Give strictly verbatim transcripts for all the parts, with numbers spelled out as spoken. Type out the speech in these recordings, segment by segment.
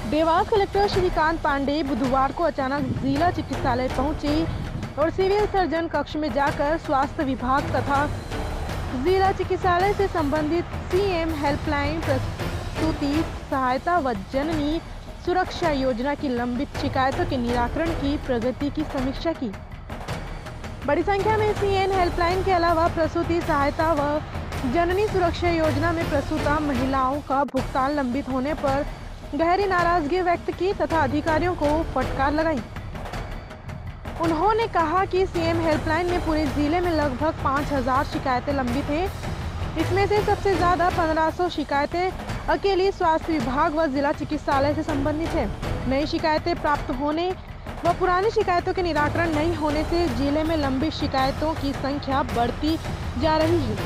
Dewas collector Shrikant Pandey बुधवार को अचानक जिला चिकित्सालय पहुंचे और सिविल सर्जन कक्ष में जाकर स्वास्थ्य विभाग तथा जिला चिकित्सालय से संबंधित सीएम हेल्पलाइन प्रसूति सहायता व जननी सुरक्षा योजना की लंबित शिकायतों के निराकरण की प्रगति की समीक्षा की। बड़ी संख्या में सीएम हेल्पलाइन के अलावा प्रसूति सहायता व जननी सुरक्षा योजना में प्रसूता महिलाओं का भुगतान लंबित होने पर गहरी नाराजगी व्यक्त की तथा अधिकारियों को फटकार लगाई। उन्होंने कहा कि सीएम हेल्पलाइन में पूरे जिले में लगभग पाँच हज़ार शिकायतें लंबित हैं। इसमें से सबसे ज्यादा पंद्रह सौ शिकायतें अकेली स्वास्थ्य विभाग व जिला चिकित्सालय से संबंधित है। नई शिकायतें प्राप्त होने व पुरानी शिकायतों के निराकरण नहीं होने से जिले में लंबित शिकायतों की संख्या बढ़ती जा रही है।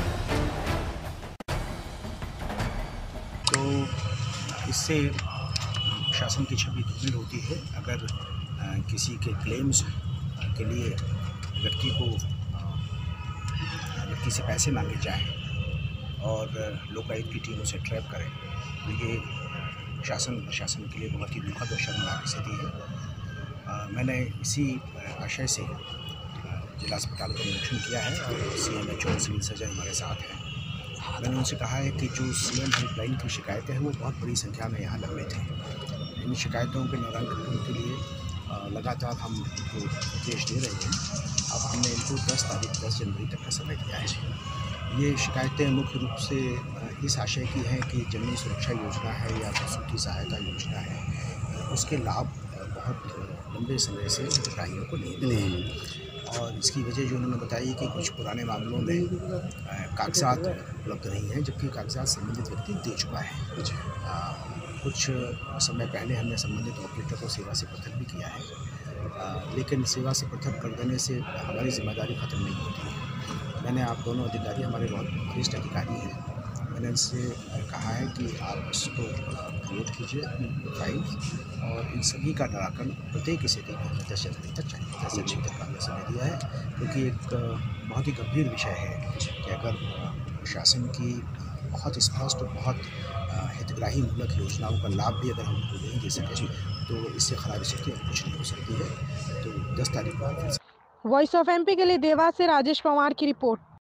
तो इससे शासन की छवि दुर्बल होती है। अगर किसी के क्लेम्स के लिए व्यक्ति को व्यक्ति से पैसे मांगे जाएं और लोकायुक्त की टीम उसे ट्रैप करे, तो ये शासन प्रशासन के लिए बहुत ही दुखद और शर्मनाक स्थिति है। आ, मैंने इसी आशय से जिला अस्पताल का निरीक्षण किया है और C M H O civil surgeon हमारे साथ हैं। मैंने उनसे कहा है कि जो सीएम हेल्पलाइन की शिकायतें हैं वो बहुत बड़ी संख्या में यहाँ लंबित हैं। इन शिकायतों के निराकरण के लिए लगातार हम इनको निर्देश दे रहे हैं। अब हमने इनको दस तारीख दस जनवरी तक का समय दिया है। ये शिकायतें मुख्य रूप से इस आशय की हैं कि जननी सुरक्षा योजना है या प्रसूति सहायता योजना है, उसके लाभ बहुत लंबे समय से हितग्राहियों को नहीं मिले हैं। और इसकी वजह जो उन्होंने बताई कि कुछ पुराने मामलों में कागजात उपलब्ध नहीं हैं, जबकि कागजात संबंधित व्यक्ति दे चुका है। आ, कुछ समय पहले हमने संबंधित ऑपरेटर को सेवा से पृथक भी किया है, आ, लेकिन सेवा से पृथक कर देने से हमारी जिम्मेदारी खत्म नहीं होती है। मैंने आप दोनों अधिकारी हमारे बहुत वरिष्ठ अधिकारी हैं, मैंने इनसे कहा है कि आप इसको क्रिएट कीजिए फाइल्स और इन सभी का निराकरण प्रत्येक स्थिति में दस जनवरी तक चाहिए। दस जनवरी तक का हमने समय दिया है, क्योंकि एक बहुत ही गंभीर विषय है कि अगर शासन की बहुत स्पष्ट बहुत हितग्राही मूलक योजनाओं का लाभ भी अगर हम उनको नहीं दे सकें तो इससे खराब स्थिति कुछ नहीं हो सकती है। तो दस तारीख को वॉइस ऑफ एमपी के लिए देवास से राजेश पवार की रिपोर्ट।